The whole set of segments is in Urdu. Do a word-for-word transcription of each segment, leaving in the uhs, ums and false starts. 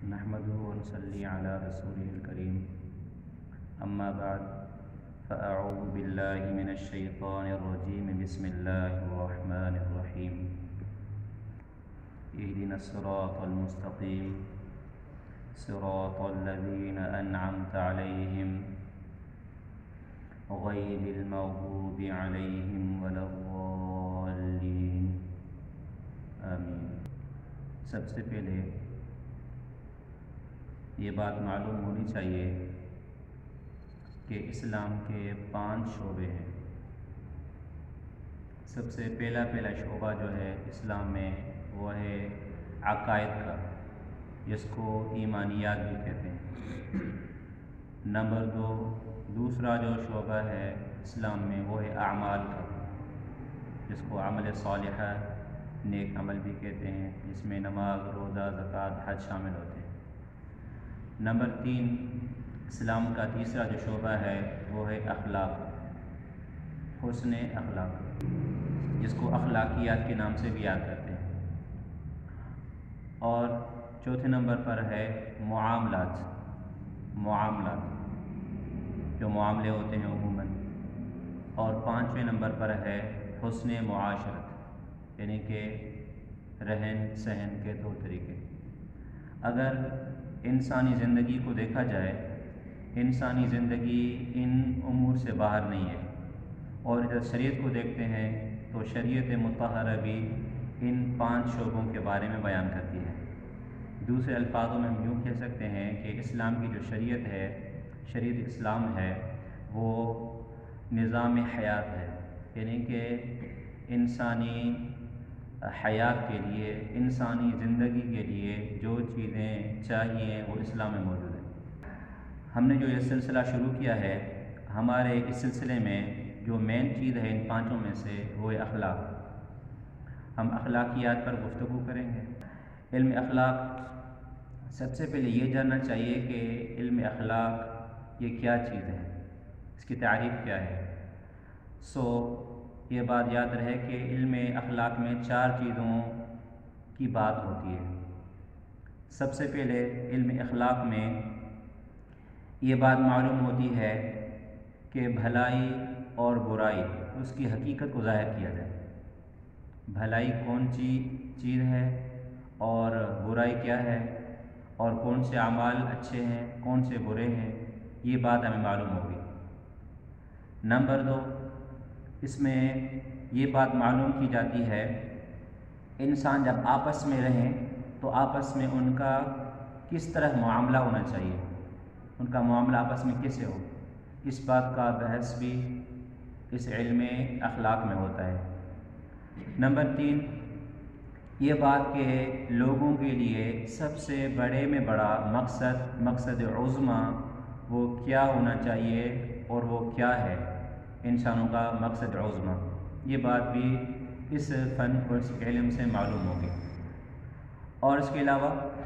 نحمده ونصلي على رسوله الكريم أما بعد فأعوذ بالله من الشيطان الرجيم بسم الله الرحمن الرحيم اهدنا الصراط المستقيم صراط الذين أنعمت عليهم غير المغضوب عليهم ولا الضالين آمین۔ سب سے پہلے یہ بات معلوم ہونی چاہیے کہ اسلام کے پانچ شعبے ہیں۔ سب سے پہلا پہلا شعبہ جو ہے اسلام میں وہ ہے عقائد کا، جس کو ایمانیات بھی کہتے ہیں۔ نمبر دو دوسرا جو شعبہ ہے اسلام میں وہ ہے اعمال کا، جس کو عمل صالحہ نیک عمل بھی کہتے ہیں، جس میں نماز، روزہ، زکوٰۃ، حج شامل ہوتے ہیں۔ نمبر تین اسلام کا تیسرا جو شعبہ ہے وہ ہے اخلاق، حسن اخلاق، جس کو اخلاقیات کے نام سے بھی یاد کرتے ہیں۔ اور چوتھے نمبر پر ہے معاملات، معاملات جو معاملے ہوتے ہیں عموماً۔ اور پانچویں نمبر پر ہے حسن معاشرت، یعنی کہ رہن سہن کے دو طریقے۔ اگر انسانی زندگی کو دیکھا جائے، انسانی زندگی ان امور سے باہر نہیں ہے، اور جب شریعت کو دیکھتے ہیں تو شریعت مطہرہ بھی ان پانچ شعبوں کے بارے میں بیان کرتی ہے۔ دوسرے الفاظوں میں ہم یوں کہہ سکتے ہیں کہ اسلام کی جو شریعت ہے، شریعت اسلام ہے، وہ نظام حیات ہے، یعنی کہ انسانی حیات کے لیے، انسانی زندگی کے لیے جو چیزیں چاہیے وہ اسلام میں موجود ہیں۔ ہم نے جو یہ سلسلہ شروع کیا ہے، ہمارے اس سلسلے میں جو مین چیز ہے ان پانچوں میں سے وہ ہے اخلاق۔ ہم اخلاقیات پر گفتگو کریں گے۔ علم اخلاق، سب سے پہلے یہ جاننا چاہیے کہ علم اخلاق یہ کیا چیز ہے، اس کی تعریف کیا ہے۔ سو یہ بات یاد رہے کہ علم اخلاق میں چار چیزوں کی بات ہوتی ہے۔ سب سے پہلے علم اخلاق میں یہ بات معلوم ہوتی ہے کہ بھلائی اور برائی، اس کی حقیقت کو ظاہر کیا جائے۔ بھلائی کون سی چیز ہے اور برائی کیا ہے، اور کون سے اعمال اچھے ہیں، کون سے برے ہیں، یہ بات ہمیں معلوم ہوگی۔ نمبر دو، اس میں یہ بات معلوم کی جاتی ہے انسان جب آپس میں رہیں تو آپس میں ان کا کس طرح معاملہ ہونا چاہیے، ان کا معاملہ آپس میں کیسے ہو، اس بات کا بحث بھی اس علم اخلاق میں ہوتا ہے۔ نمبر تین، یہ بات کہ لوگوں کے لیے سب سے بڑے میں بڑا مقصد، مقصد عظمیٰ وہ کیا ہونا چاہیے اور وہ کیا ہے، انسانوں کا مقصد عظمیٰ، یہ بات بھی اس فن اور اس علم سے معلوم ہوگی۔ اور اس کے علاوہ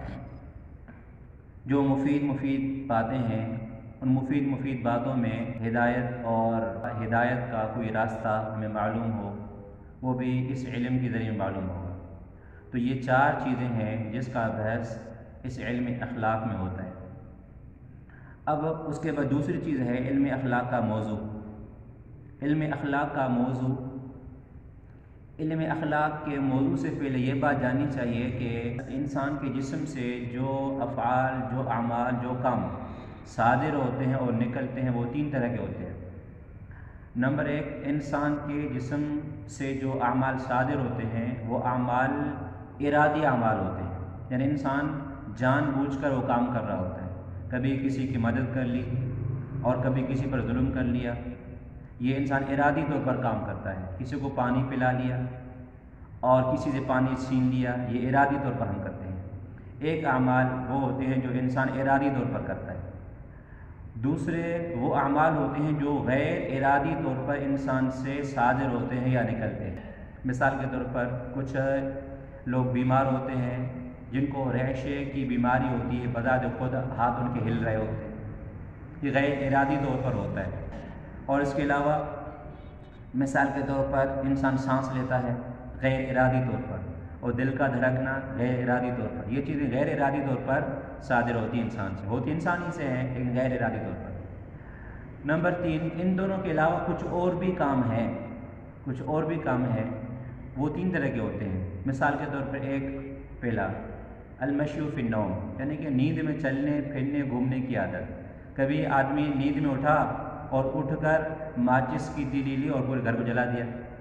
جو مفید مفید باتیں ہیں، ان مفید مفید باتوں میں ہدایت اور ہدایت کا کوئی راستہ ہمیں معلوم ہو، وہ بھی اس علم کے ذریعے معلوم ہوگا۔ تو یہ چار چیزیں ہیں جس کا بحث اس علم اخلاق میں ہوتا ہے۔ اب اس کے بعد دوسری چیز ہے علم اخلاق کا موضوع۔ علم اخلاق کا موضوع، علم اخلاق کے موضوع سے پہلے یہ بات جاننی چاہیے کہ انسان کے جسم سے جو افعال، جو اعمال، جو کام صادر ہوتے ہیں اور نکلتے ہیں وہ تین طرح کے ہوتے ہیں۔ نمبر ایک، انسان کے جسم سے جو اعمال صادر ہوتے ہیں وہ اعمال ارادی اعمال ہوتے ہیں، یعنی انسان جان بوجھ کر وہ کام کر رہا ہوتا ہے، کبھی کسی کی مدد کر لی اور کبھی کسی پر ظلم کر لیا، یہ انسان ارادی طور پر کام کرتا ہے۔ کسی کو پانی پلا لیا اور کسی سے پانی چھین لیا، یہ ارادی طور پر ہم کرتے ہیں۔ ایک اعمال وہ ہوتے ہیں جو انسان ارادی طور پر کرتا ہے، دوسرے وہ اعمال ہوتے ہیں جو غیر ارادی طور پر انسان سے صادر ہوتے ہیں یا نکلتے ہیں۔ مثال کے طور پر کچھ لوگ بیمار ہوتے ہیں جن کو ریشے کی بیماری ہوتی ہے، بذات خود ہاتھ ان کے ہل رہے ہوتے ہیں، یہ غیر ارادی طور پر ہوتا ہے۔ اور اس کے علاوہ مثال کے طور پر انسان سانس لیتا ہے غیر ارادی طور پر، اور دل کا دھڑکنا غیر ارادی طور پر، یہ چیزیں غیر ارادی طور پر صادر ہوتی ہیں انسان سے، ہوتی انسان ہی سے ہیں لیکن غیر ارادی طور پر۔ نمبر تین، ان دونوں کے علاوہ کچھ اور بھی کام ہیں، کچھ اور بھی کام ہیں، وہ تین طرح کے ہوتے ہیں۔ مثال کے طور پر ایک پہلا المشی فی النوم، یعنی کہ نیند میں چلنے پھرنے گھومنے کی عادت۔ کبھی آدمی نیند میں اٹھا اور اٹھ کر ماچس کی تیلی لی اور پورے گھر کو جلا دیا،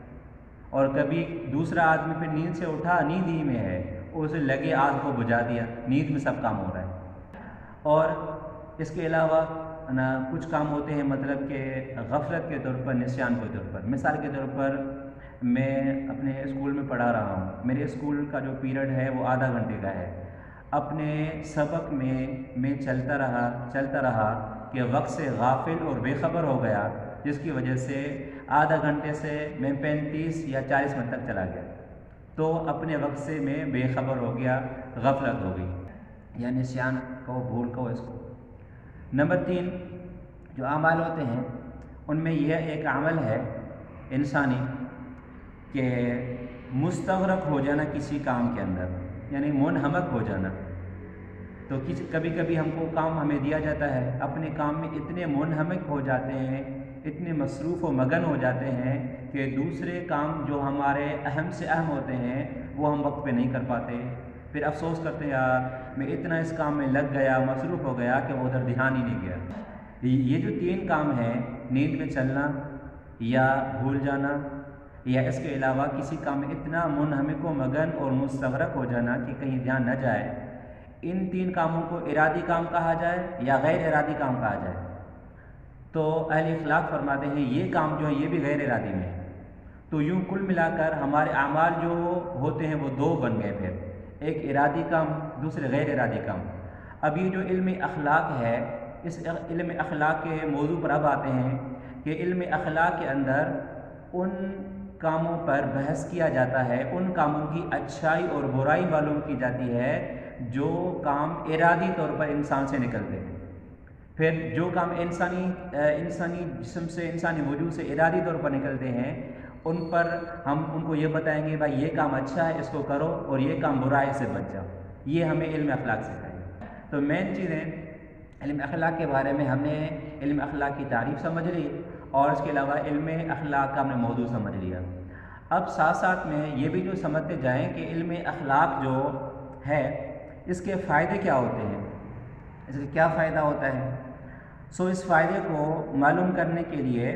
اور کبھی دوسرا آدمی پھر نیند سے اٹھا، نیند ہی میں ہے، اسے لگے آگ کو بجھا دیا، نیند میں سب کام ہو رہا ہے۔ اور اس کے علاوہ نا کچھ کام ہوتے ہیں مطلب کہ غفلت کے طور پر، نسیان کے طور پر۔ مثال کے طور پر میں اپنے اسکول میں پڑھا رہا ہوں، میرے اسکول کا جو پیریڈ ہے وہ آدھا گھنٹے کا ہے، اپنے سبق میں میں چلتا رہا چلتا رہا کہ وقت سے غافل اور بے خبر ہو گیا، جس کی وجہ سے آدھا گھنٹے سے میں پینتیس یا چالیس منٹ تک چلا گیا، تو اپنے وقت سے میں بے خبر ہو گیا، غفلت ہو گئی، یا نسیان کو، بھول کو اس کو۔ نمبر تین، جو اعمال ہوتے ہیں ان میں یہ ایک عمل ہے انسانی کہ مستغرق ہو جانا کسی کام کے اندر، یعنی منہمک ہو جانا۔ تو کسی کبھی کبھی ہم کو کام ہمیں دیا جاتا ہے، اپنے کام میں اتنے منہمک ہو جاتے ہیں، اتنے مصروف و مگن ہو جاتے ہیں کہ دوسرے کام جو ہمارے اہم سے اہم ہوتے ہیں وہ ہم وقت پہ نہیں کر پاتے، پھر افسوس کرتے ہیں یار میں اتنا اس کام میں لگ گیا، مصروف ہو گیا کہ وہ ادھر دھیان ہی نہیں گیا۔ یہ جو تین کام ہیں، نیند میں چلنا یا بھول جانا یا اس کے علاوہ کسی کام میں اتنا منہمک و مگن اور مستغرق ہو جانا کہ کہیں دھیان نہ جائے، ان تین کاموں کو ارادی کام کہا جائے یا غیر ارادی کام کہا جائے۔ تو اہل اخلاق فرماتے ہیں یہ کام جو ہے یہ بھی غیر ارادی میں ہے۔ تو یوں کل ملا کر ہمارے اعمال جو ہوتے ہیں وہ دو بن گئے، پھر ایک ارادی کام، دوسرے غیر ارادی کام۔ اب یہ جو علم اخلاق ہے، اس علم اخلاق کے موضوع پر اب آتے ہیں کہ علم اخلاق کے اندر ان کاموں پر بحث کیا جاتا ہے، ان کاموں کی اچھائی اور برائی معلوم کی جاتی ہے جو کام ارادی طور پر انسان سے نکلتے ہیں۔ پھر جو کام انسانی انسانی جسم سے، انسانی وجود سے ارادی طور پر نکلتے ہیں، ان پر ہم ان کو یہ بتائیں گے بھائی یہ کام اچھا ہے اس کو کرو، اور یہ کام برائی سے بچ جاؤ۔ یہ ہمیں علم اخلاق سکھائے گا۔ تو مین چیزیں علم اخلاق کے بارے میں ہم نے علم اخلاق کی تعریف سمجھ لی، اور اس کے علاوہ علم اخلاق کا ہم نے موضوع سمجھ لیا۔ اب ساتھ ساتھ میں یہ بھی جو سمجھتے جائیں کہ علم اخلاق جو ہے اس کے فائدے کیا ہوتے ہیں، اس کا کیا فائدہ ہوتا ہے۔ سو اس فائدے کو معلوم کرنے کے لیے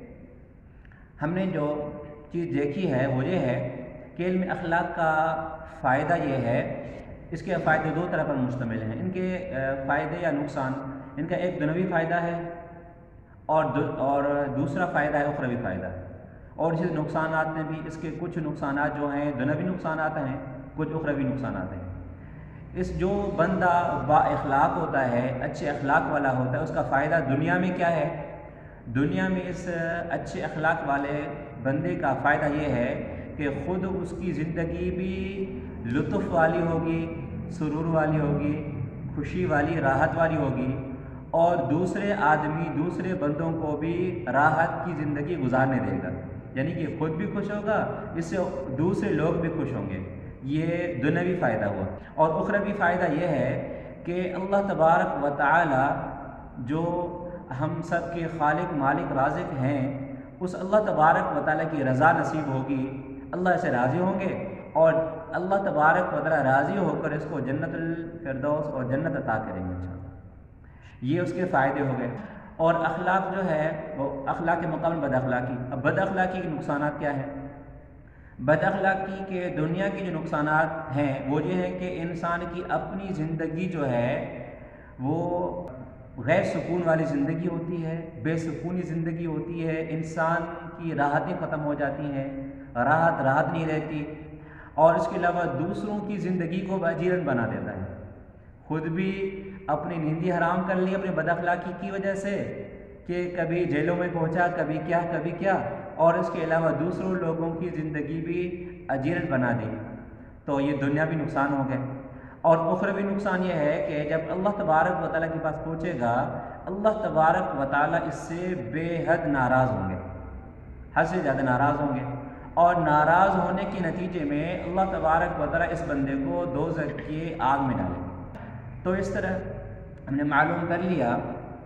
ہم نے جو چیز دیکھی ہے وہ یہ ہے کہ علم اخلاق کا فائدہ یہ ہے، اس کے فائدے دو طرح پر مشتمل ہیں۔ ان کے فائدے یا نقصان، ان کا ایک دنیوی فائدہ ہے اور اور دوسرا فائدہ ہے اخروی فائدہ، اور اسی نقصانات میں بھی اس کے کچھ نقصانات جو ہیں دنیوی نقصانات ہیں، کچھ اخروی نقصانات ہیں۔ اس جو بندہ با اخلاق ہوتا ہے، اچھے اخلاق والا ہوتا ہے، اس کا فائدہ دنیا میں کیا ہے؟ دنیا میں اس اچھے اخلاق والے بندے کا فائدہ یہ ہے کہ خود اس کی زندگی بھی لطف والی ہوگی، سرور والی ہوگی، خوشی والی، راحت والی ہوگی، اور دوسرے آدمی، دوسرے بندوں کو بھی راحت کی زندگی گزارنے دے گا، یعنی کہ خود بھی خوش ہوگا، اس سے دوسرے لوگ بھی خوش ہوں گے۔ یہ دنیوی فائدہ ہوا۔ اور اخروی فائدہ یہ ہے کہ اللہ تبارک و تعالی جو ہم سب کے خالق، مالک، رازق ہیں، اس اللہ تبارک و تعالی کی رضا نصیب ہوگی، اللہ سے راضی ہوں گے، اور اللہ تبارک و تعالی راضی ہو کر اس کو جنت الفردوس اور جنت عطا کریں گے انشاءاللہ۔ یہ اس کے فائدے ہو گئے۔ اور اخلاق جو ہے وہ اخلاق کے مقابل بد اخلاقی۔ اب بد اخلاقی کے نقصانات کیا ہیں؟ بد اخلاقی کے دنیا کے جو نقصانات ہیں وہ یہ ہیں کہ انسان کی اپنی زندگی جو ہے وہ غیر سکون والی زندگی ہوتی ہے، بے سکونی زندگی ہوتی ہے، انسان کی راحتیں ختم ہو جاتی ہیں، راحت راحت نہیں رہتی، اور اس کے علاوہ دوسروں کی زندگی کو اجیرن بنا دیتا ہے۔ خود بھی اپنی نیندی حرام کر لی اپنے بد اخلاقی کی وجہ سے کہ کبھی جیلوں میں پہنچا، کبھی کیا کبھی کیا، اور اس کے علاوہ دوسروں لوگوں کی زندگی بھی اجیرن بنا دی، تو یہ دنیاوی نقصان ہو گئے۔ اور اخروی نقصان یہ ہے کہ جب اللہ تبارک و تعالیٰ کے پاس پہنچے گا، اللہ تبارک و تعالیٰ اس سے بے حد ناراض ہوں گے، حد سے زیادہ ناراض ہوں گے، اور ناراض ہونے کے نتیجے میں اللہ تبارک و تعالیٰ اس بندے کو دوزخ کی آگ میں ڈالے گا۔ تو اس طرح ہم نے معلوم کر لیا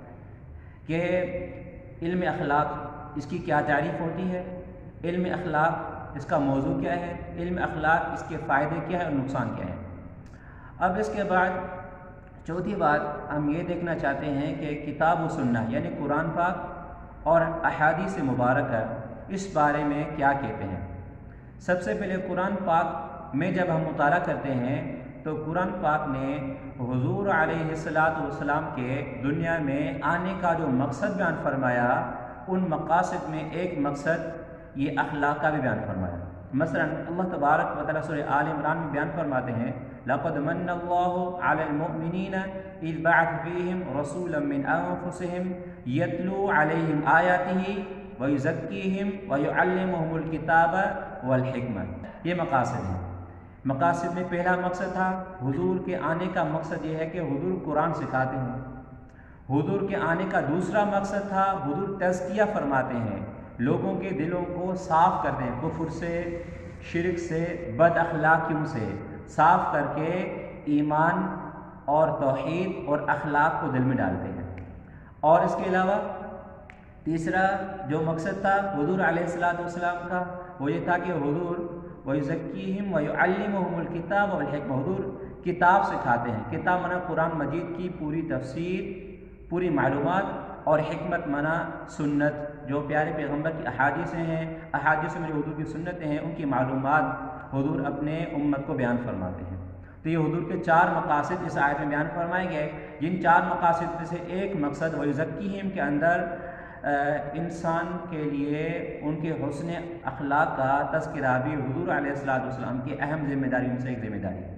کہ علم اخلاق اس کی کیا تعریف ہوتی ہے، علم اخلاق اس کا موضوع کیا ہے، علم اخلاق اس کے فائدے کیا ہے اور نقصان کیا ہے۔ اب اس کے بعد چوتھی بات ہم یہ دیکھنا چاہتے ہیں کہ کتاب و سنہ یعنی قرآن پاک اور احادیث مبارکہ اس بارے میں کیا کہتے ہیں۔ سب سے پہلے قرآن پاک میں جب ہم مطالعہ کرتے ہیں تو قرآن پاک نے حضور علیہ الصلاۃ والسلام کے دنیا میں آنے کا جو مقصد بیان فرمایا، ان مقاصد میں ایک مقصد یہ اخلاق کا بھی بیان فرمایا۔ مثلا اللہ تبارک و تعالیٰ سورہ آل عمران میں بیان فرماتے ہیں لَقَدْ مَنَّ اللَّهُ عَلَى الْمُؤْمِنِينَ إِذْ بَعَثَ فِيهِمْ رَسُولًا مِّنْ أَنفُسِهِمْ يَتْلُو عَلَيْهِمْ آيَاتِهِ وَيُزَكِّيهِمْ وَيُعَلِّمُهُمُ الْكِتَابَ وَالْحِكْمَةَ۔ یہ مقاصد ہیں۔ مقاصد میں پہلا مقصد تھا حضور کے آنے کا مقصد یہ ہے کہ حضور قرآن سکھاتے ہیں۔ حضور کے آنے کا دوسرا مقصد تھا حضور تزکیہ فرماتے ہیں، لوگوں کے دلوں کو صاف کرتے ہیں، کفر سے، شرک سے، بد اخلاقیوں سے صاف کر کے ایمان اور توحید اور اخلاق کو دل میں ڈالتے ہیں۔ اور اس کے علاوہ تیسرا جو مقصد تھا حضور علیہ الصلاۃ والسلام کا وہ یہ تھا کہ حضور وَيُزَكِّيهِمْ وَيُعَلِّمُهُمُ الْكِتَابَ وَالْحِكْمَةَ، حضور کتاب سکھاتے ہیں۔ کتاب منا قرآن مجید کی پوری تفسیر، پوری معلومات، اور حکمت منا سنت جو پیارے پیغمبر کی احادیثیں ہیں، احادیث میں جو حضور کی سنتیں ہیں ان کی معلومات حضور اپنے امت کو بیان فرماتے ہیں۔ تو یہ حضور کے چار مقاصد اس آیت میں بیان فرمائے گئے، جن چار مقاصد میں سے ایک مقصد وَيُزَكِّيهِمْ کے اندر انسان کے لیے ان کے حسن اخلاق کا تذکرہ بھی حضور علیہ الصلوۃ والسلام کی اہم ذمہ داریوں سے ایک ذمہ داری ہے۔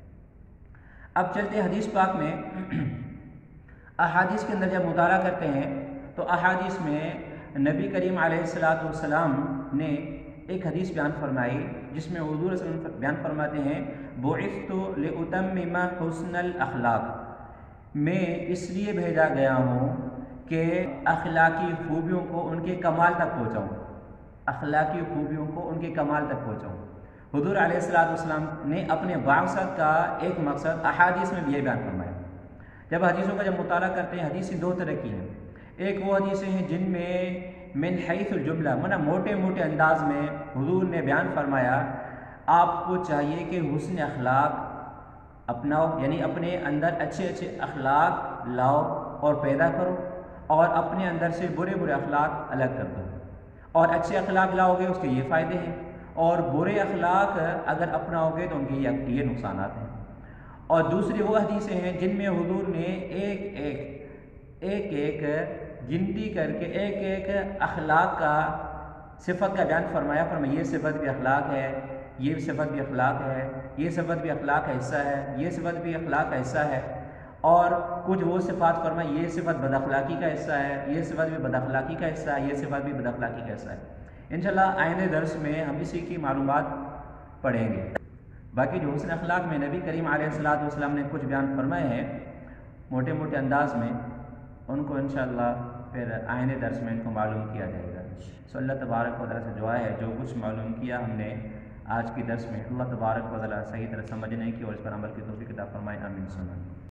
اب چلتے حدیث پاک میں، احادیث کے اندر جب مطالعہ کرتے ہیں تو احادیث میں نبی کریم علیہ الصلوۃ والسلام نے ایک حدیث بیان فرمائی جس میں حضور صلی اللہ علیہ وسلم بیان فرماتے ہیں بُعِثْتُ لِأُتَمِّمَ حُسْنَ الْأَخْلَاقِ، میں اس لیے بھیجا گیا ہوں کہ اخلاقی خوبیوں کو ان کے کمال تک پہنچاؤں، اخلاقی خوبیوں کو ان کے کمال تک پہنچاؤں۔ حضور علیہ الصلوۃ والسلام نے اپنے بعثت کا ایک مقصد احادیث میں بھی یہ بیان فرمایا۔ جب حدیثوں کا جب مطالعہ کرتے ہیں حدیثیں دو طرح کی ہیں، ایک وہ حدیثیں ہیں جن میں من حیث الجملہ منا موٹے موٹے انداز میں حضور نے بیان فرمایا آپ کو چاہیے کہ حسن اخلاق اپناؤ، یعنی اپنے اندر اچھے اچھے اخلاق لاؤ اور پیدا کرو، اور اپنے اندر سے برے برے اخلاق الگ کر دو، اور اچھے اخلاق لاؤ گے اس کے یہ فائدے ہیں، اور برے اخلاق اگر اپناؤ گے تو ان کے یہ نقصانات ہیں۔ اور دوسری وہ حدیثیں ہیں جن میں حضور نے ایک ایک ایک ایک گنتی کر کے ایک ایک اخلاق کا صفت کا بیان فرمایا، فرمایا یہ صفت بھی اخلاق ہے، یہ صفت بھی اخلاق ہے، یہ صفت بھی اخلاق کا حصہ ہے، یہ صفت بھی اخلاق کا حصہ ہے، اور کچھ وہ صفات فرمایا یہ صفت بد اخلاقی کا حصہ ہے، یہ صفت بھی بد اخلاقی کا حصہ ہے، یہ صفت بھی بد اخلاقی کا حصہ ہے۔ انشاءاللہ آئندہ درس میں ہم اسی کی معلومات پڑھیں گے۔ باقی جو حسن اخلاق میں نبی کریم علیہ الصلوۃ والسلام نے کچھ بیان فرمائے ہیں موٹے موٹے انداز میں، ان کو انشاءاللہ پھر آئندہ درس میں ان کو معلوم کیا جائے گا۔ سو اللہ تبارک و تعالیٰ سے دعا ہے جو کچھ معلوم کیا ہم نے آج کی درس میں، اللہ تبارک و تعالیٰ صحیح طرح سمجھنے کی اور اس پر عمل کی توفیق عطا فرمائے، آمین سنن۔